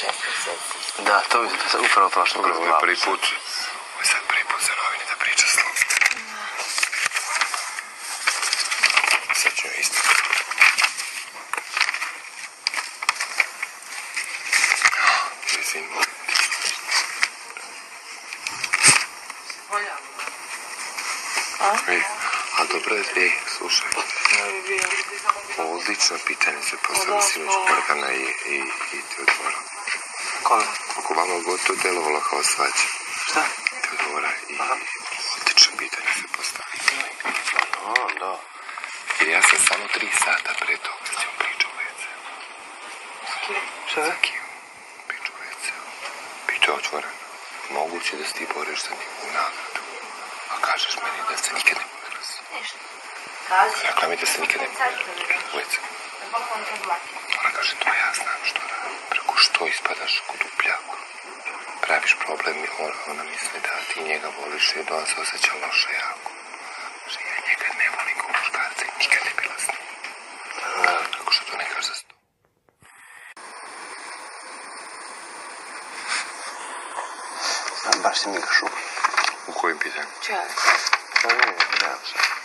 mjeseci. Da, to bi se upravo to što Ovo je prvi put. Ovo je sad prvi put za novine da priča slov. Sad ću joj isto. Izvim. A dobro je, slušaj. Odlično pitanje se postavili sinoć Morgana i Teodora. Kome? Ako vama god to delovalo kao svađa. Šta? Teodora i odlično pitanje se postavili. Da. Jer ja sam samo 3 sata pre toga s njom pričao u WC-u. Šta? Pričao u WC-u. Pitao otvoreno. Moguće da si ti boriš za njegovu nagradu. A kažeš meni da se nikad ne bude razio. Rekla mi da se nikad ne bude u WC-u. Ona kaže, to ja znam što radim. Preko što ispadaš kod upljaku. Praviš problem i ona misli da ti njega voliš i da on se osjeća loše jako. Kaže, ja njega ne volim kao muškarca i nikad ne bila s njim. Kako što to ne kaže za sto? Baš si mi ga šuo. U kojim pitanju? Čaj. Pa ne,